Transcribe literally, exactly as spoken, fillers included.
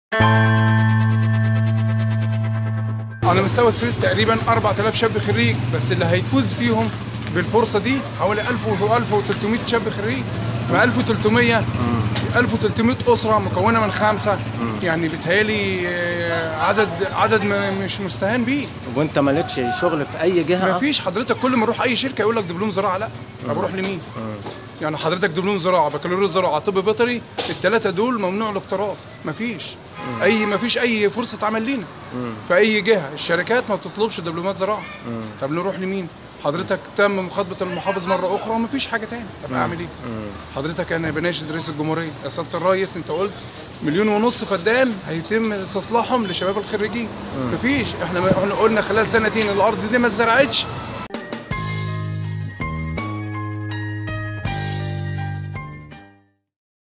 على مستوى السويس تقريبا أربعة آلاف شاب خريج، بس اللي هيفوز فيهم بالفرصه دي حوالي ألف ألف وثلاثمائة شاب خريج. ما ألف وثلاثمائة ألف وثلاثمائة اسره مكونه من خمسه، يعني بيتهيألي عدد عدد مش مستهان بيه. وانت مالكش شغل في اي جهه؟ ما فيش حضرتك، كل ما اروح اي شركه يقول لك دبلوم زراعه. لا، طب اروح لمين؟ يعني حضرتك دبلوم زراعه، بكالوريوس زراعه، طب بيطري، الثلاثه دول ممنوع الاقتراض. ما فيش اي ما فيش اي فرصه عمل لينا في اي جهه. الشركات ما بتطلبش دبلومات زراعه. طب نروح لمين؟ حضرتك تم مخاطبه المحافظ مره اخرى وما فيش حاجه تاني. طب اعمل ايه؟ حضرتك انا بناشد رئيس الجمهوريه، يا سياده الريس انت قلت مليون ونص فدان هيتم استصلاحهم لشباب الخريجين. مفيش. احنا احنا قلنا خلال سنتين الارض دي ما اتزرعتش